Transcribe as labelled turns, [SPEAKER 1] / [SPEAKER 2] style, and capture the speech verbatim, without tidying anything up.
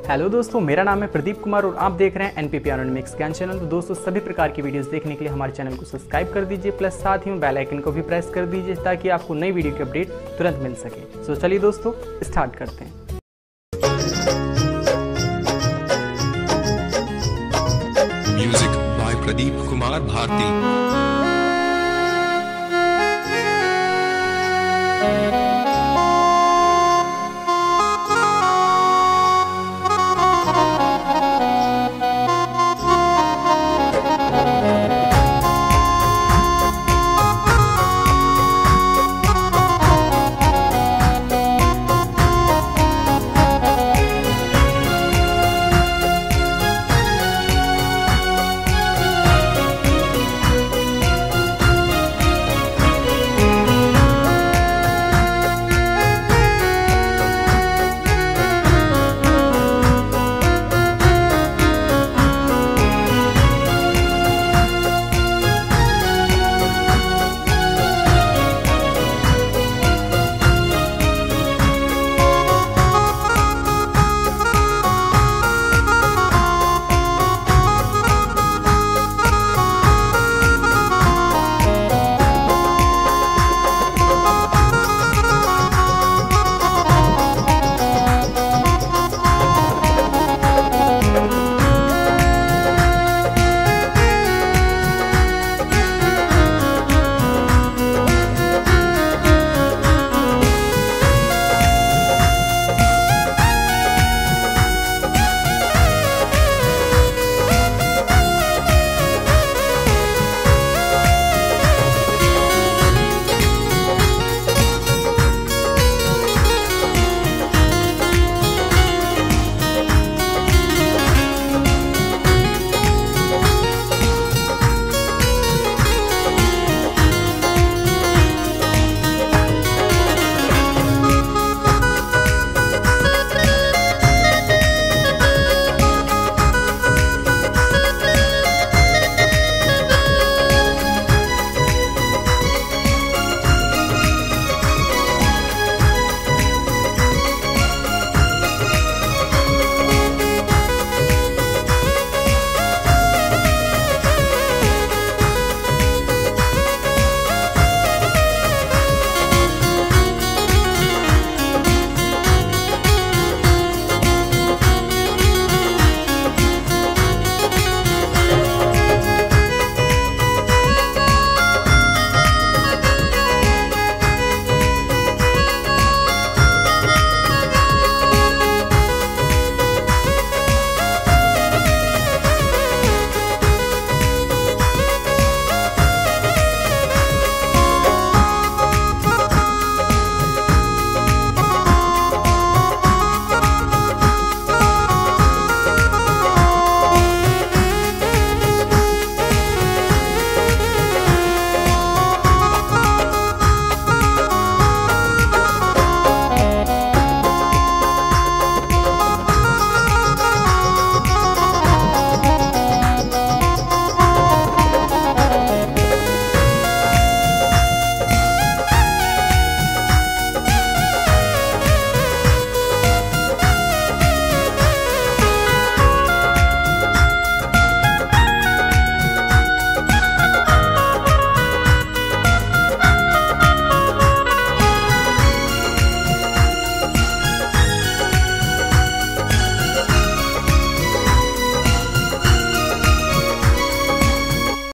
[SPEAKER 1] Hello दोस्तों, मेरा नाम है प्रदीप कुमार और आप देख रहे हैं एनपी पियानो मिक्स ज्ञान चैनल। तो दोस्तों, सभी प्रकार की वीडियोस देखने के लिए हमारे चैनल को सब्सक्राइब कर दीजिए, प्लस साथ ही में बेल आइकन को भी प्रेस कर दीजिए ताकि आपको नई वीडियो की अपडेट तुरंत मिल सके। सो चलिए दोस्तों, स्टार्ट करते हैं।
[SPEAKER 2] Music by Pradeep Kumar Bharti.